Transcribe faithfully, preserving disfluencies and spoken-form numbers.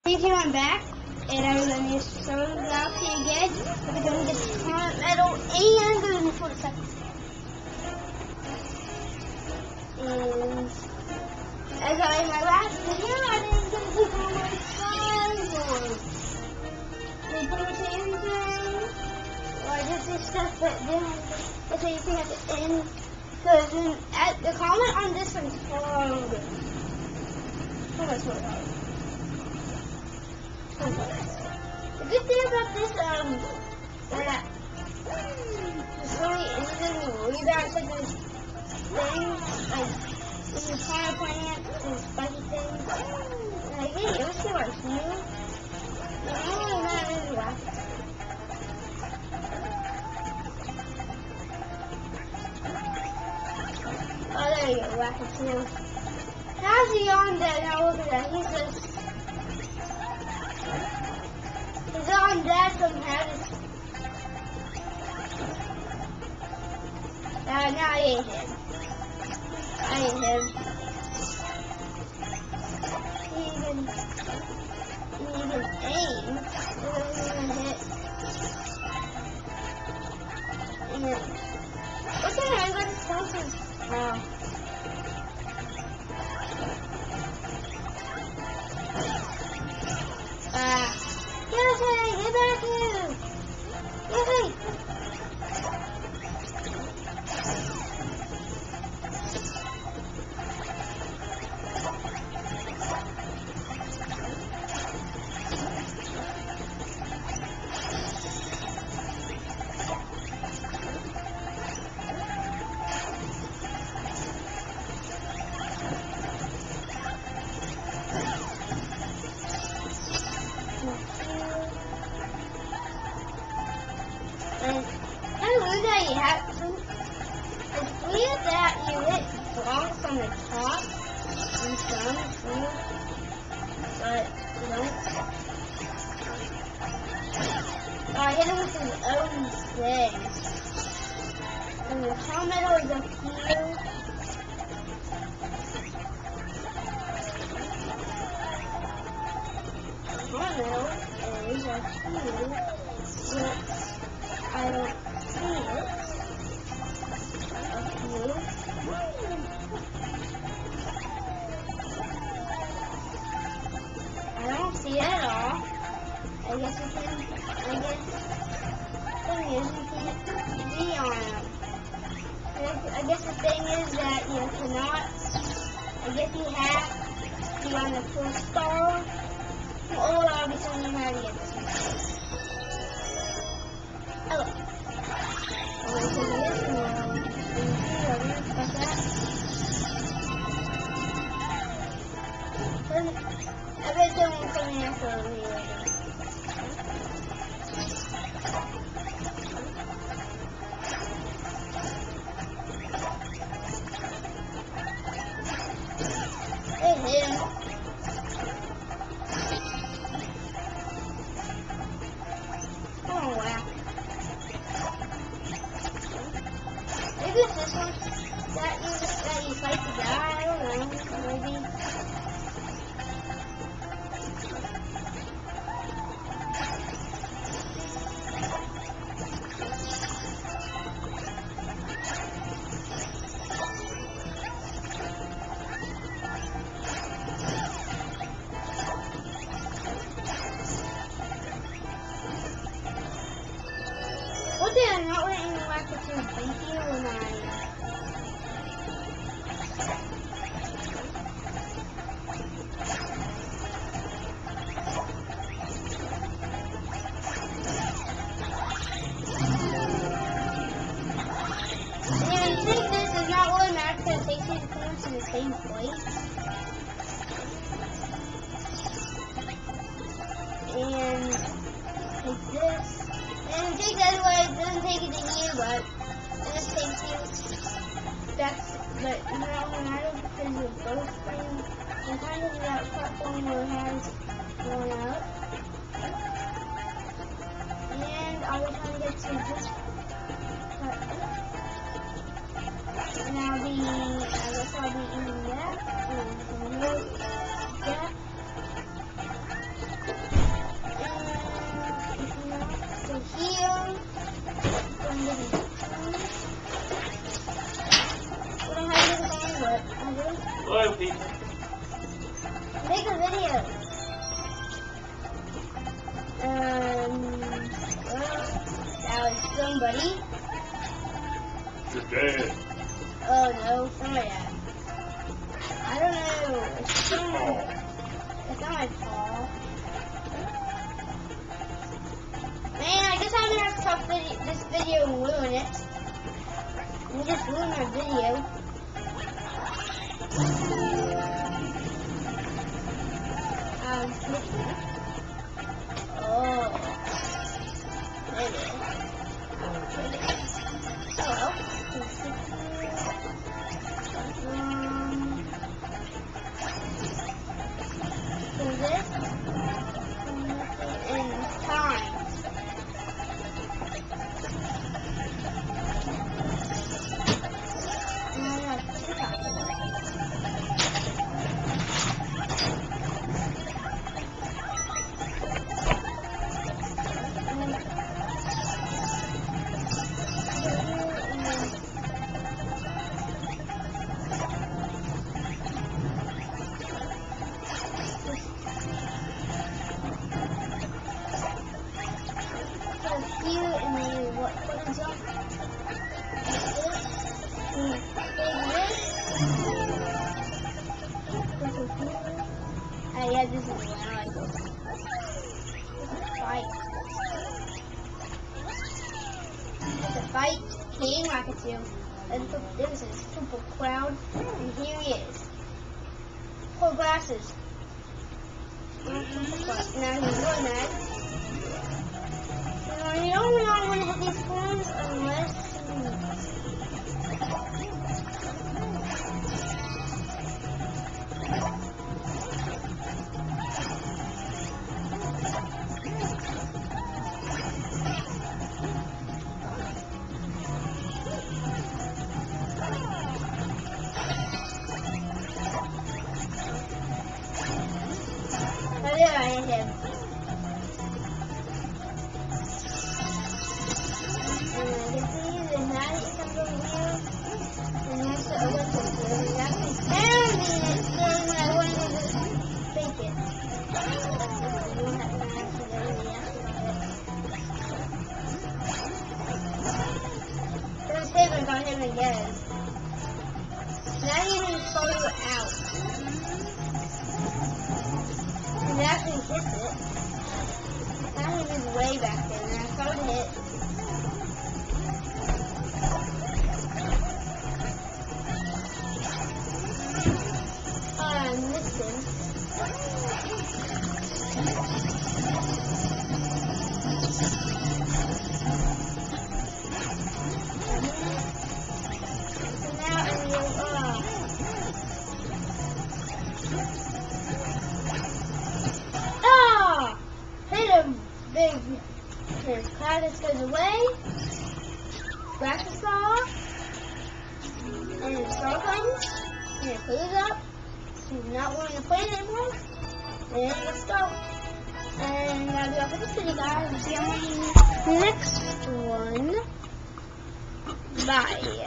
Thinking I'm back, and I was going to show the Galaxy again. We're going to get the Comet Medal and the Unicorn Second. And as I in my last video, I didn't get to go my size or the anything. Or I did this stuff, but then I did anything at the end. Because at the comment on this one's hard. Oh, that's really hard. The good thing about this, um, that it's really isn't really bad. It's like this thing, like, this is fire plant, this spiky thing. And like, hey, let's see what's new. And I'm really not really laughing. Oh, there you go, Wackatoo. How's he on that? Now look at that. He's just. He's on that somehow. Uh, now I ate him. I ate him. He even. He even aim. He doesn't even hit. And. What the heck? I got his sponsors. Wow. Ah. Yoshi, get back here! Yoshi! And I learned that you have to, it's weird that you hit blocks on the top and some too, but you don't. Oh, I hit him with his own thing. And the Comet Medal is up here. The Comet Medal is up here. But I don't see it. Up here. I don't see it at all. I guess you can, I guess, the thing is you can't be on them. I guess the thing is that you cannot, I guess you have to be on the full star. Well, I'll be telling you how to get this one. Oh, oh, so this one, what's that? I bet someone's coming after me later. Hey, him. Oh, wow. Maybe it's this one that you, that you fight to die. I don't know. Maybe. What did I not let you watch it to thank you when I and I think this is not really max because it takes you to come to the same place. And take this. And it takes that way, it doesn't take it to here, but it just takes you back, but you know, when I don't because of both things, and kind of that platform where it has going up. And I'll be trying to get to this part. And I'll be, I guess I'll be eating that, and from here, that. doing, buddy? You're dead. Oh no, somebody at? I don't know. It's not my, it's not my fault. Man, I guess I'm gonna have to stop vid this video and ruin it. And just ruin my video. Um, oh. There it is. Oh, there it is. Oh, well. Um, so this in time. And I have two copies. You and then what buttons up? This. Uh, yeah, this is one I like this. This is a fight. It's a fight. King Rakachu. And look, there's a super crowd. And here he is. Pull glasses. Now he's doing that. You don't really want to hit these forms unless I did I hit him. Got him again. Now you can follow it out. And it actually hits it. Now he was way back there, and I saw it hit. Oh, I missed him. Big, his Cladis goes away, scratch the saw, and the saw comes, and it clears up, he's not wanting to play it anymore, and let's go. And that'll be all for this video, guys. See you on the next one. Bye.